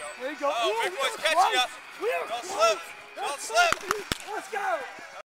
There you go. Oh, big boy's catching you. Don't slip. Don't slip.